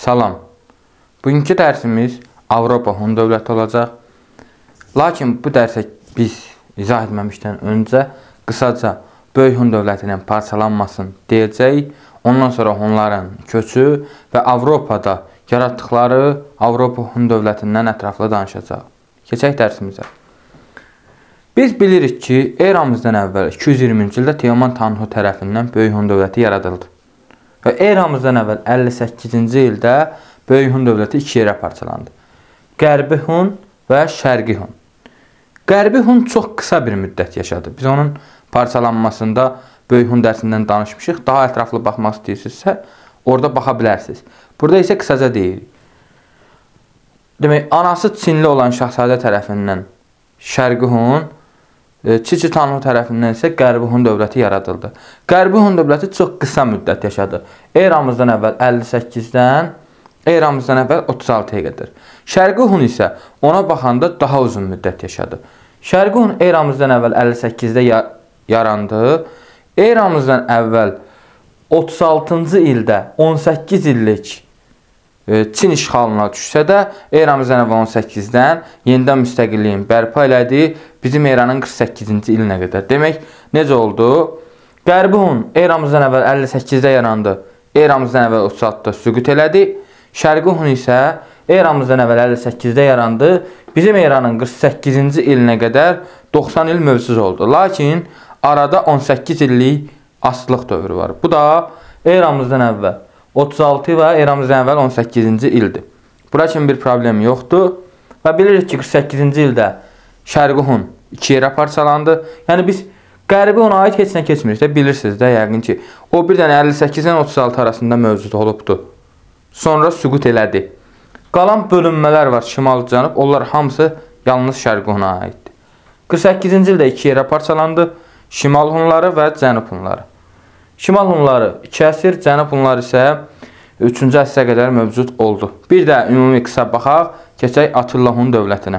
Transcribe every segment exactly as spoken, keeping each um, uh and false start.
Salam. Bugünkü dərsimiz Avropa Hun dövləti olacaq. Lakin bu dərsə biz izah etməmişdən öncə qısaca Böyük Hun dövlətinin parçalanmasını deyəcəyik. Ondan sonra Hunların köçü və Avropada yaratdıqları Avropa Hun dövlətindən ətraflı danışacaq. Keçək dərsimizə. Biz bilirik ki, eramızdan əvvəl iki yüz iyirminci ildə Teoman Tanhu tərəfindən Böyük Hun dövləti yaradıldı. Və eramızdan əvvəl əlli səkkizinci ildə Böyük Hun dövləti iki yerə parçalandı. Qərbi Hun və Şərqi Hun. Qərbi Hun çox qısa bir müddət yaşadı. Biz onun parçalanmasında Böyük Hun dərsindən danışmışıq. Daha ətraflı baxmaq istəyirsinizsə, orada baxa bilərsiniz. Burada isə qısaca deyirik. Demək, anası Çinli olan şahzadə tərəfindən Şərqi Hun, Çiçi Tanhu tərəfindən isə Qərbi Hun dövləti yaradıldı. Qərbi Hun dövləti çox qısa müddət yaşadı. Eramızdan əvvəl əlli səkkizdən eramızdan əvvəl otuz altıya qədər. Şərqi Hun isə ona baxanda daha uzun müddət yaşadı. Şərqi Hun eramızdan əvvəl əlli səkkizdə yarandı. Eramızdan əvvəl otuz altıncı ildə on səkkiz illik Çin işğalına düşsə də, eramızdan əvvəl on səkkizdən yenidən müstəqilliyin bərpa elədi bizim eranın qırx səkkizinci ilinə qədər. Demək, necə oldu? Qərbi Hun eramızdan əvvəl əlli səkkizdə yarandı, eramızdan əvvəl otuz altıda süqut elədi. Şərqi Hun isə eramızdan əvvəl əlli səkkizdə yarandı, bizim eranın qırx səkkizinci ilinə qədər doxsan il mövcud oldu. Lakin arada on səkkiz illik asılılıq dövrü var. Bu da eramızdan əvvəl otuz altı və eramızdan əvvəl on səkkizinci ildir. Bura kimi bir problem yoxdur. Və bilirik ki, qırx səkkizinci ildə Şərqi Hun iki yerə parçalandı. Yəni biz Qərbi Huna aid heç nə keçmirik də, bilirsiniz də yəqin ki, o bir dənə əlli səkkizdən otuz altı arasında mövcud olubdur. Sonra süqut elədi. Qalan bölünmələr var, şimal-cənub, onlar hamısı yalnız Şərqi Huna aiddir. qırx səkkizinci ildə iki yerə parçalandı, Şimal Hunları və Cənub Hunları. Şimal Hunları iki əsr, Cənub Hunları isə üçüncü əsrə qədər mövcud oldu. Bir də ümumi qısa baxaq, keçək Atilla Hun dövlətinə.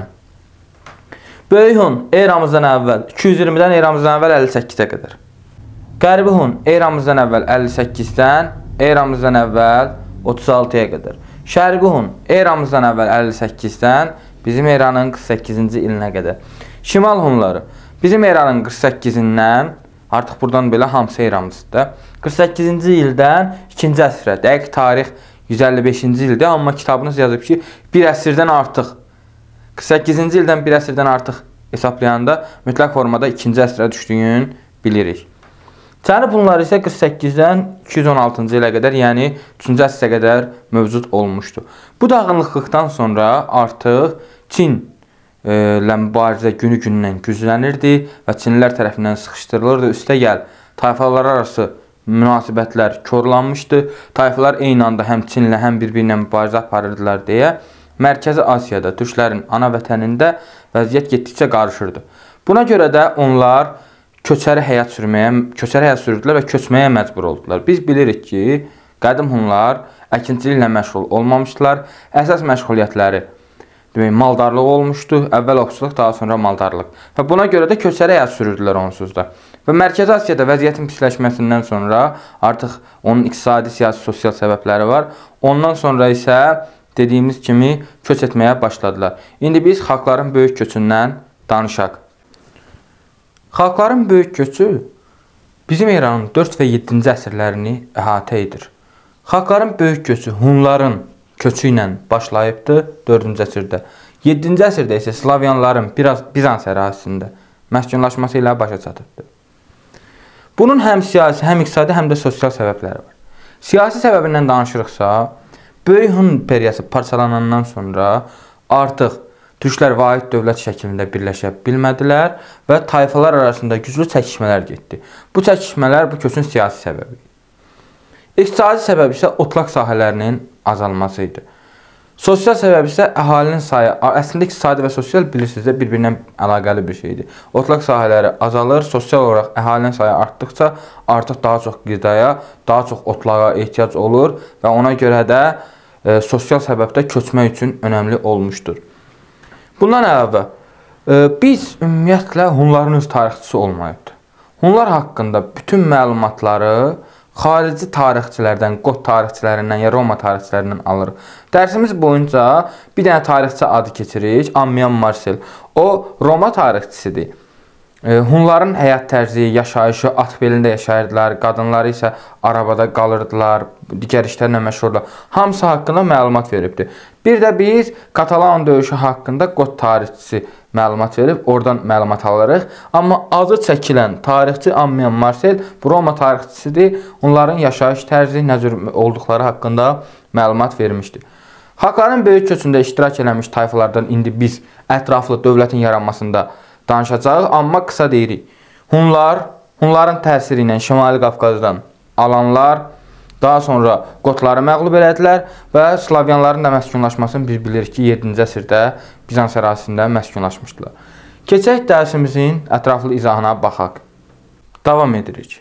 Böyük Hun eramızdan əvvəl iki yüz iyirmidən eramızdan əvvəl əlli səkkizə qədər. Qərbi Hun eramızdan əvvəl əlli səkkizdən eramızdan əvvəl otuz altıya qədər. Şərqi Hun eramızdan əvvəl əlli səkkizdən bizim eranın qırx səkkizinci ilinə qədər. Şimal Hunları bizim eranın qırx səkkizindən artıq buradan belə hamısı eramızdır. qırx səkkizinci ildən ikinci əsrə, dəqiq tarix yüz əlli beşinci ildir, amma kitabınız yazıb ki, bir əsrdən artıq, qırx səkkizinci ildən bir əsrdən artıq hesablayanda mütləq formada ikinci əsrə düşdüyünü bilirik. Cənub Hunları isə qırx səkkizdən iki yüz on altıncı ilə qədər, yəni üçüncü əsrə qədər mövcud olmuşdu. Bu dağınıqlıqdan sonra artıq Çin ilə mübarizə günü-gündən güclənirdi və Çinlilər tərəfindən sıxışdırılırdı. Üstə gəl, tayfalar arası münasibətlər korlanmışdı. Tayfalar eyni anda həm Çinlə, həm bir-birinə mübarizə aparırdılar deyə Mərkəzi Asiyada, türklərin ana vətənində vəziyyət getdikcə qarışırdı. Buna görə də onlar köçəri həyat sürməyə, köçəri həyat sürürdülər və köçməyə məcbur oldular. Biz bilirik ki, qədim Hunlar əkinçiliklə məşğul olmamışdılar. Əsas məşğuliyyətləri demək, maldarlıq olmuşdu. Əvvəl ovçuluq, daha sonra maldarlıq. Və buna görə də köçəri həyat sürürdülər onsuz da. Və Mərkəzi Asiyada vəziyyətin pisləşməsindən sonra artıq onun iqtisadi, siyasi, sosial səbəbləri var. Ondan sonra isə dediyimiz kimi köç etməyə başladılar. İndi biz xalqların böyük köçündən danışaq. Xalqların böyük köçü bizim eranın dörd və yeddinci əsrlərini əhatə edir. Xalqların böyük köçü Hunların köçü ilə başlayıbdır dördüncü əsrdə. yeddinci əsrdə isə Slavyanların biraz Bizans ərazisində məskunlaşması ilə başa çatıbdır. Bunun həm siyasi, həm iqtisadi, həm də sosial səbəbləri var. Siyasi səbəbindən danışırıqsa, Böyük Hun imperiyası parçalanandan sonra artıq türklər vahid dövlət şəklində birləşə bilmədilər və tayfalar arasında güclü çəkişmələr getdi. Bu çəkişmələr bu köçün siyasi səbəbi. İqtisadi səbəb isə otlaq sahələrinin azalması idi. Sosial səbəb isə əhalinin sayı, əslində iqtisadi və sosial bilirsiniz də bir-birinə əlaqəli bir şeydir. Otlaq sahələri azalır, sosial olaraq əhalinin sayı artdıqca artıq daha çox qidaya, daha çox otlağa ehtiyac olur və ona görə də e, sosial səbəbdə köçmək üçün önəmli olmuşdur. Bundan əlavə, e, biz ümumiyyətlə Hunların öz tarixçisi olmayıbdır. Hunlar haqqında bütün məlumatları xarici tarixçilərdən, Qot tarixçilərindən ya Roma tarixçilərindən alırıq. Dərsimiz boyunca bir dənə tarixçi adı keçirik, Ammian Marcel. O Roma tarixçisidir. Hunların həyat tərzi, yaşayışı, at belində yaşayırdılar, qadınları isə arabada qalırdılar, digər işlərlə məşğuldular. Hamısı haqqında məlumat veribdir. Bir də biz Katalan döyüşü haqqında Qot tarixçisi məlumat verib, oradan məlumat alırıq. Amma adı çəkilən tarixçi Ammian Marcel bu Roma tarixçisidir. Onların yaşayış tərzi, nə cür olduqları haqqında məlumat vermişdir. Xalqların böyük köçündə iştirak eləmiş tayfalardan indi biz ətraflı dövlətin yaranmasında danışacağıq, amma qısa deyirik. Hunlar, Hunların təsiri ilə Şimali Qafqazdan alanlar, daha sonra Qotları məğlub elədilər və Slavyanların da məskunlaşmasını biz bilirik ki, yeddinci əsrdə Bizans ərazisində məskunlaşmışdılar. Keçək dərsimizin ətraflı izahına baxaq. Davam edirik.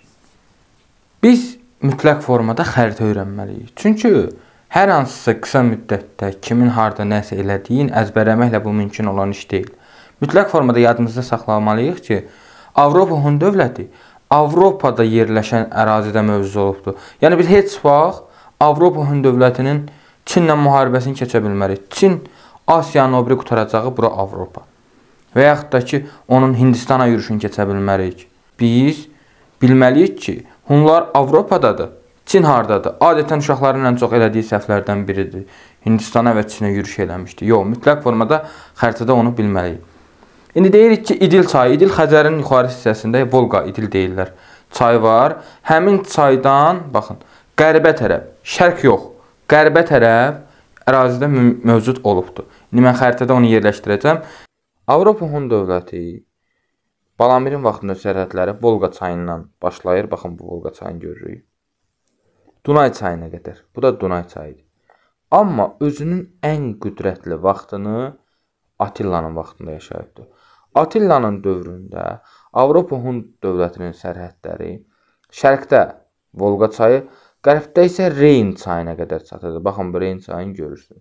Biz mütləq formada xəritə öyrənməliyik. Çünki hər hansısa qısa müddətdə kimin harda nəsə elədiyin əzbərləməklə bu mümkün olan iş deyil. Mütləq formada yadımızda saxlamalıyıq ki, Avropa Hun dövləti Avropada yerləşən ərazidə mövcud olubdur. Yəni biz heç vaxt Avropa Hun dövlətinin Çinlə müharibəsini keçə bilmərik. Çin Asiyanın o biri qutaracağı bura Avropa. Və yaxud da ki, onun Hindistana yürüşünü keçə bilmərik. Biz bilməliyik ki, Hunlar Avropadadır. Çin hardadır? Adətən uşaqların ən çox elədiyi səhvlərdən biridir. Hindistana və Çinə yürüş eləmişdi. Yox, mütləq formada xəritədə onu bilməliyik. İndi deyirik ki, İdil çayı, İdil Xəzərin yuxarı hissəsində Volqa, İdil deyirlər. Çay var. Həmin çaydan, baxın, qərbə tərəf, şərq yox, qərbə tərəf ərazidə mövcud olubdur. İndi mən xəritədə onu yerləşdirəcəm. Avropa Hun dövləti Balamirin vaxtında sərhədləri Volqa çayından başlayır. Baxın, bu Volqa çayını görürük. Dunay çayına qədər. Bu da Dunay çayıdır. Amma özünün ən qüdrətli vaxtını Attilanın vaxtında yaşayıbdır. Attilanın dövründə Avropa Hun dövlətinin sərhədləri şərqdə Volqa çayı, qərbdə isə Reyn çayına qədər çatırdı. Baxın, bu Reyn çayını görürsünüz.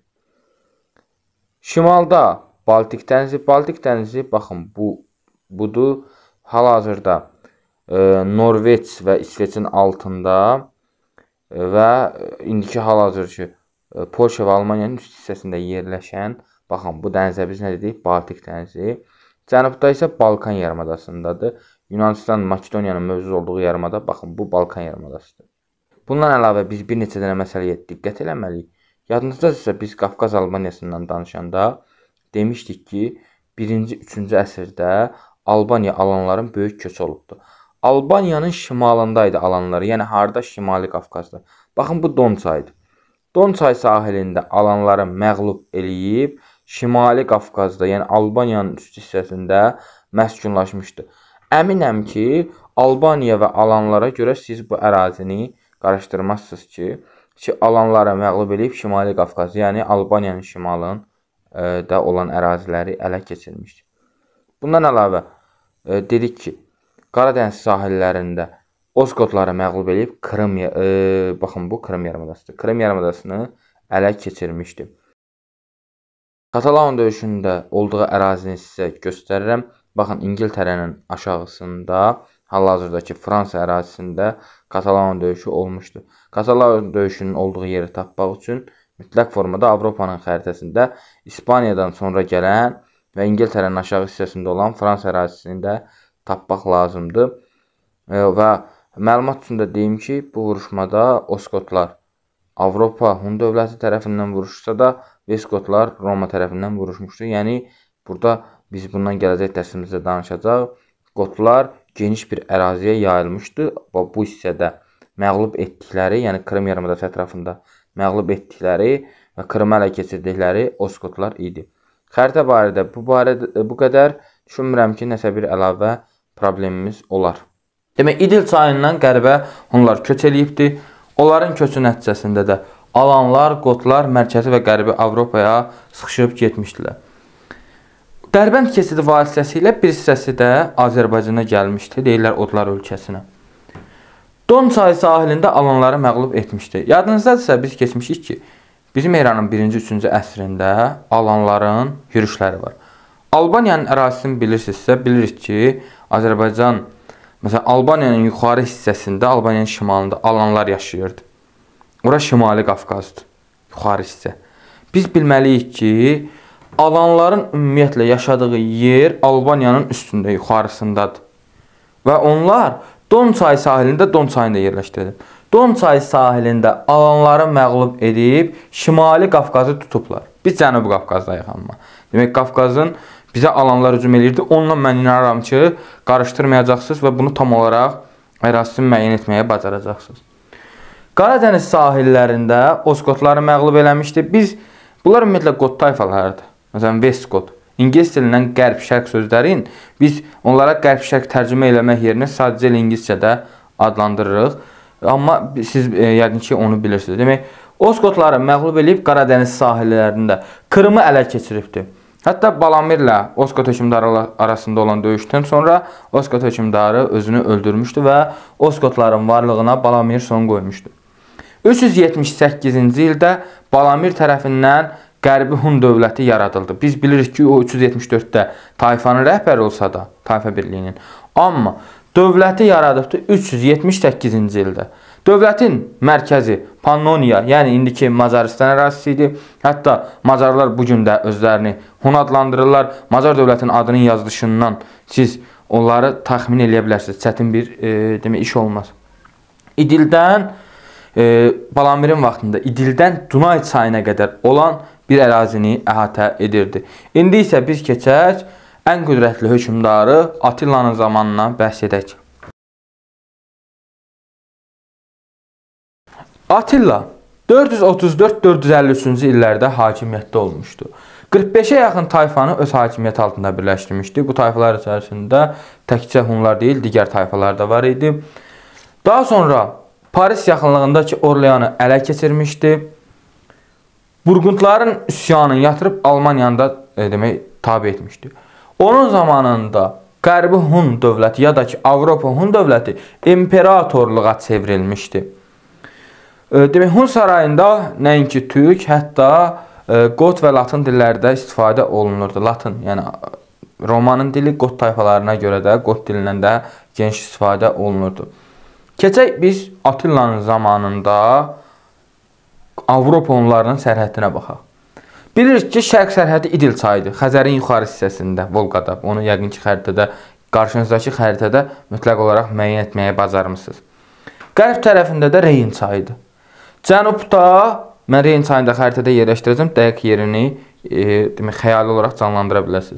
Şimalda Baltik dənizi, Baltik dənizi, baxın, bu budur. Hal-hazırda e, Norveç və İsveçin altında e, və indiki hal-hazır ki, e, Polşa və Almaniyanın üst hissəsində yerləşən, baxın, bu dənizə biz nə dedik? Baltik dənizi. Cənubda isə Balkan yarımadasındadır. Yunanistan, Makedoniyanın mövcud olduğu yarımada, baxın, bu Balkan yarımadasıdır. Bundan əlavə biz bir neçə dənə məsələyə diqqət eləməliyik. Yadınızdadırsa biz Qafqaz Albaniyasından danışanda demişdik ki, birinci üçüncü əsrdə Albaniya alanların böyük köçü olubdur. Albaniyanın şimalındaydı alanları, yəni harda? Şimali Qafqazda. Baxın, bu Don çayıdır. Don çay sahilində alanları məğlub eləyib, Şimali Qafqazda, yəni Albaniyanın üst hissəsində məskunlaşmışdı. Əminəm ki, Albaniya və alanlara görə siz bu ərazini qarışdırmazsınız ki, ki alanları məğlub eləyib Şimali Qafqaz, yəni Albaniyanın şimalında olan əraziləri ələ keçirmişdir. Bundan əlavə e, dedik ki, Qaradəniz sahillərində Oskotları məğlub eləyib Krım, e, baxın, bu Krım yarımadasıdır. Krım yarımadasını ələ keçirmişdi. Katalan döyüşündə olduğu ərazini sizə göstərirəm. Baxın, İngiltərənin aşağısında, hal-hazırdakı Fransa ərazisində Katalan döyüşü olmuşdu. Katalan döyüşünün olduğu yeri tapmaq üçün mütləq formada Avropanın xəritəsində İspaniyadan sonra gələn və İngiltərənin aşağı hissəsində olan Fransa ərazisini də tapmaq lazımdır. E, və məlumat üçün də deyim ki, bu vuruşmada Oskotlar Avropa Hun dövləti tərəfindən vuruşsa da Veskotlar Roma tərəfindən vuruşmuşdur. Yəni, burada biz bundan gələcək dərsimizdə danışacaq. Qotlar geniş bir əraziyə yayılmışdı. Bu hissədə məğlub etdikləri, yəni Krım yarımadası ətrafında məğlub etdikləri və Krımı ələ keçirdikləri Oskotlar idi. Xəritə barədə bu, barədə bu qədər. Düşünmürəm ki, nəsə bir əlavə problemimiz olar. Demək, İdil çayından qərbə Hunlar köç eləyibdir. Onların köçü nəticəsində də alanlar, Qotlar mərkəzi və qərbi Avropaya sıxışıb getmişdilər. Dərbənd keçidi vasitəsilə bir hissəsi də Azərbaycana gəlmişdi, deyirlər Odlar ölkəsinə. Don çayı sahilində alanları məğlub etmişdi. Yadınızdadırsa biz keçmişik ki, bizim İranın birinci üçüncü əsrində alanların yürüşləri var. Albaniyanın ərazisini bilirsinizsə, bilirik ki, Azərbaycan Məsələn, Albaniyanın yuxarı hissəsində, Albaniyanın şimalında alanlar yaşayırdı. Ora Şimali Qafqazdır, yuxarı hissə. Biz bilməliyik ki, alanların ümumiyyətlə yaşadığı yer Albaniyanın üstündə, yuxarısındadır. Və onlar Don çayı sahilində, Don çayında yerləşdirilib. Don çayı sahilində alanları məğlub edib Şimali Qafqazı tutublar. Biz Cənubi Qafqazdayıq amma. Demək, Qafqazın bizə alanlar hücum edirdi. Onunla mən inanıram ki, qarışdırmayacaqsınız və bunu tam olaraq ərazisini müəyyən etməyə bacaracaqsınız. Qaradəniz sahillərində Oskotları məğlub eləmişdi. Biz, bunlar ümumiyyətlə qot tayfalarıdır. Məsələn, Westcott. İngilis dilindən qərb-şərq sözlərin biz onlara qərb-şərq tərcümə eləmək yerinə sadəcə İngiliscədə adlandırırıq. Amma siz e, yəqin ki, onu bilirsiniz. Demək, Oskotları məğlub edib Qaradəniz sahillərində Krımı ələ keçiribdir. Hətta Balamirlə Oskot hökmdarı arasında olan döyüşdən sonra Oskot hökmdarı özünü öldürmüşdü və Oskotların varlığına Balamir son qoymuşdu. üç yüz yetmiş səkkizinci ildə Balamir tərəfindən Qərbi Hun dövləti yaradıldı. Biz bilirik ki, o üç yüz yetmiş dörddə tayfanın rəhbəri olsa da, tayfa birliyinin. Amma dövləti yaradıbdı üç yüz yetmiş səkkizinci ildə. Dövlətin mərkəzi Pannoniya, yəni indiki Macaristan ərazisi idi. Hətta Macarlar bugün də özlərini Hun adlandırırlar. Macar dövlətinin adının yazılışından siz onları təxmin eləyə bilərsiniz. Çətin bir e, demək, iş olmaz. İdildən, e, Balamirin vaxtında İdildən Dunay çayına qədər olan bir ərazini əhatə edirdi. İndi isə biz keçək ən qüdrətli hökmdarı Attilanın zamanına bəhs edək. Attila dörd yüz otuz dörd dörd yüz əlli üçüncü illərdə hakimiyyətdə olmuşdu. qırx beşə yaxın tayfanı öz hakimiyyəti altında birləşdirmişdi. Bu tayfalar içərisində təkcə Hunlar deyil, digər tayfalar da var idi. Daha sonra Paris yaxınlığındakı Orleanı ələ keçirmişdi. Burqundların üsyanını yatırıb Almaniyanı da e, demək, tabi etmişdi. Onun zamanında Qərbi Hun dövləti ya da ki Avropa Hun dövləti imperatorluğa çevrilmişdi. E, demək, Hun sarayında nəinki türk, hətta e, qot və latın dillərdə istifadə olunurdu. Latın, yəni Romanın dili qot tayfalarına görə də qot dilindən də geniş istifadə olunurdu. Keçək biz Attilanın zamanında Avropa Hunlarının sərhəddinə baxaq. Bilirik ki, şərq sərhədi İdil çayıdır. Xəzərin yuxarı hissəsində, Volqada. Onu yəqin ki, xəritədə, qarşınızdakı xəritədə mütləq olaraq müəyyən etməyə bacarmısınız. Qərb tərəfində də Reyn çayıdır. Cənubda, mən Reyn çayında xəritədə yerləşdirəcəm, dəqiq yerini e, demək, xəyali olaraq canlandıra bilərsiniz.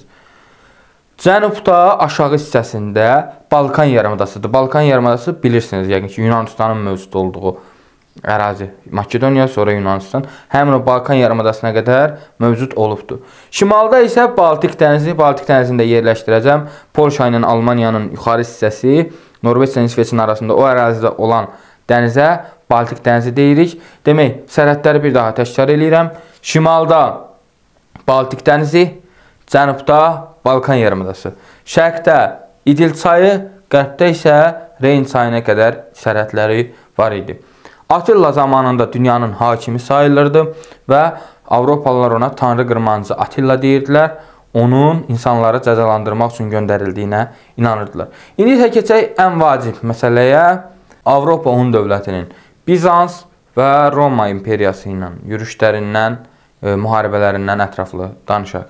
Cənubda, aşağı hissəsində Balkan yarımadasıdır. Balkan yarımadası bilirsiniz, yəqin ki, Yunanistanın mövcud olduğu ərazi. Makedoniya, sonra Yunanistan. Həmin o Balkan yarımadasına qədər mövcud olubdur. Şimalda isə Baltik dənizi, Baltik dənizində yerləşdirəcəm. Polşa ilə Almaniyanın yuxarı hissəsi, Norveç ilə İsveçin arasında o ərazidə olan dənizə Baltik dənizi deyirik. Demək, sərhədləri bir daha təkrar eləyirəm. Şimalda Baltik dənizi, cənubda Balkan yarımadası. Şərqdə İdil çayı, qərbdə isə Reyn çayına qədər sərhədləri var idi. Attila zamanında dünyanın hakimi sayılırdı və Avropalılar ona Tanrı qırmancı Attila deyirdilər. Onun insanları cəzalandırmaq üçün göndərildiyinə inanırdılar. İndi isə keçək ən vacib məsələyə, Avropa Hun dövlətinin Bizans və Roma imperiyası ilə yürüşlərindən, e, müharibələrindən ətraflı danışaq.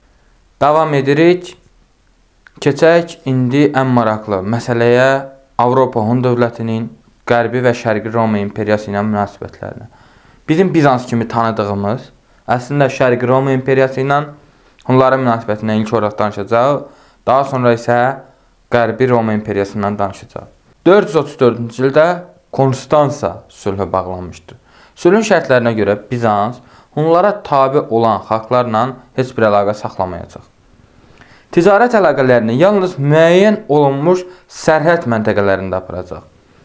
Davam edirik. Keçək indi ən maraqlı məsələyə, Avropa Hun dövlətinin Qərbi və Şərqi Roma imperiyası ilə münasibətlərinə. Bizim Bizans kimi tanıdığımız, əslində Şərqi Roma imperiyası ilə Hunların münasibətindən ilk olaraq danışacaq, daha sonra isə Qərbi Roma imperiyasından danışacaq. dörd yüz otuz dördüncü ildə Konstansa sülhü bağlanmışdır. Sülhün şərtlərinə görə Bizans Hunlara tabi olan xalqlarla heç bir əlaqə saxlamayacaq. Ticarət əlaqələrini yalnız müəyyən olunmuş sərhəd məntəqələrində aparacaq.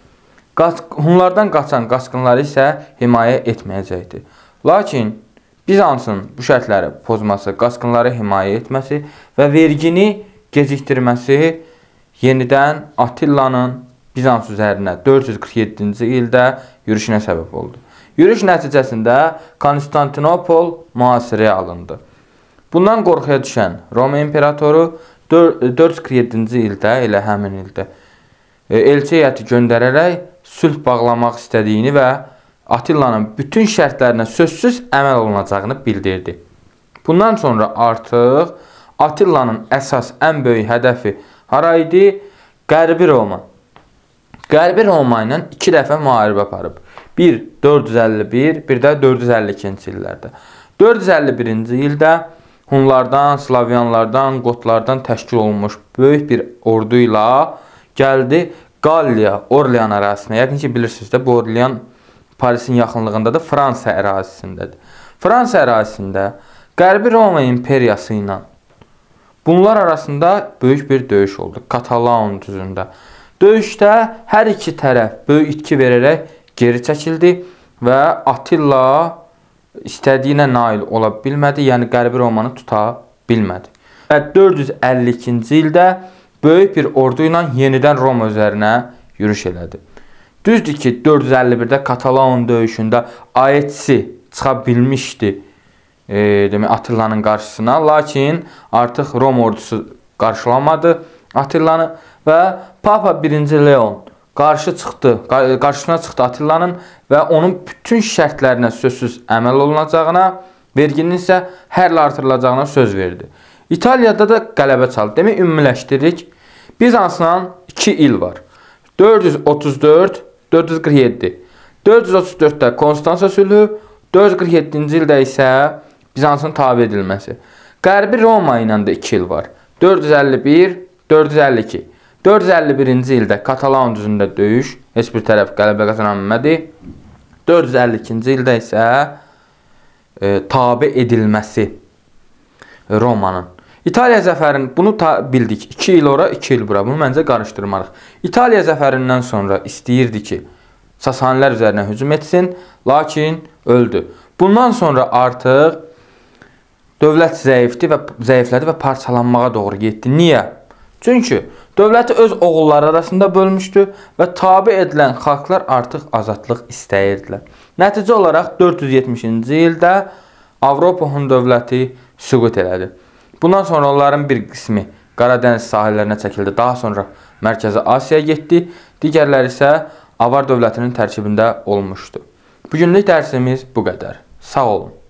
Hunlardan qaçan qaçqınları isə himayə etməyəcəkdir. Lakin Bizansın bu şərtləri pozması, qaçqınları himayə etməsi və vergini gecikdirməsi yenidən Attilanın Bizans üzərinə dörd yüz qırx yeddinci ildə yürüşünə səbəb oldu. Yürüş nəticəsində Konstantinopol mühasirəyə alındı. Bundan qorxuya düşən Roma imperatoru dörd yüz qırx yeddinci ildə, elə həmin ildə elçi heyəti göndərərək sülh bağlamaq istədiyini və Attilanın bütün şərtlərinə sözsüz əməl olunacağını bildirdi. Bundan sonra artıq Attilanın əsas ən böyük hədəfi hara idi? Qərbi Roma. Qərbi Roma ilə iki dəfə müharibə aparıb. Bir dörd yüz əlli bir, bir də dörd yüz əlli ikinci illərdə. dörd yüz əlli birinci ildə Hunlardan, Slavyanlardan, Qotlardan təşkil olunmuş böyük bir ordu ilə gəldi Qalliya, Orlean ərazisinə. Yəqin ki, bilirsiniz də, bu Orlean Parisin yaxınlığındadır, Fransa ərazisindədir. Fransa ərazisində Qərbi Roma imperiyası ilə bunlar arasında böyük bir döyüş oldu. Katalaun düzündə. Döyüşdə hər iki tərəf böyük itki verərək geri çəkildi və Attila istədiyinə nail ola bilmədi, yəni Qərbi Romanı tuta bilmədi. Və dörd yüz əlli ikinci ildə böyük bir ordu ilə yenidən Roma üzərinə yürüş elədi. Düzdür ki, dörd yüz əlli birdə Katalaun döyüşündə Aetsi çıxa bilmişdi e, demək, Attilanın qarşısına, lakin artıq Roma ordusu qarşılamadı Attilanı və Papa birinci Leon qarşı çıxdı, qarşısına çıxdı Attilanın və onun bütün şərtlərinə sözsüz əməl olunacağına, verginin isə hərlə artırılacağına söz verdi. İtaliyada da qələbə çaldı. Demək, ümumiləşdiririk. Bizansla iki il var. dörd yüz otuz dörd, dörd yüz qırx yeddi. dörd yüz otuz dörddə Konstansa sülhü, dörd yüz qırx yeddinci ildə isə Bizansın tabe edilməsi. Qərbi Roma ilə də iki il var. dörd yüz əlli bir, dörd yüz əlli iki. dörd yüz əlli birinci ildə Katalaun düzündə döyüş, heç bir tərəf qələbə qazana bilmədi. dörd yüz əlli ikinci ildə isə e, tabe edilməsi Romanın. İtaliya zəfərin, bunu bildik, iki il ora, iki il bura, bunu məncə qarışdırmarıq. İtaliya zəfərindən sonra istəyirdi ki, Sasanilər üzərinə hücum etsin, lakin öldü. Bundan sonra artıq dövlət zəifdi və zəiflədi və parçalanmağa doğru getdi. Niyə? Çünki dövləti öz oğulları arasında bölmüşdü və tabe edilən xalqlar artıq azadlıq istəyirdilər. Nəticə olaraq dörd yüz yetmişinci ildə Avropa Hun dövləti süqut elədi. Bundan sonra onların bir qismi Qaradəniz sahillərinə çəkildi. Daha sonra Mərkəzi Asiyaya getdi. Digərləri isə Avar dövlətinin tərkibində olmuşdu. Bugünlük dərsimiz bu qədər. Sağ olun.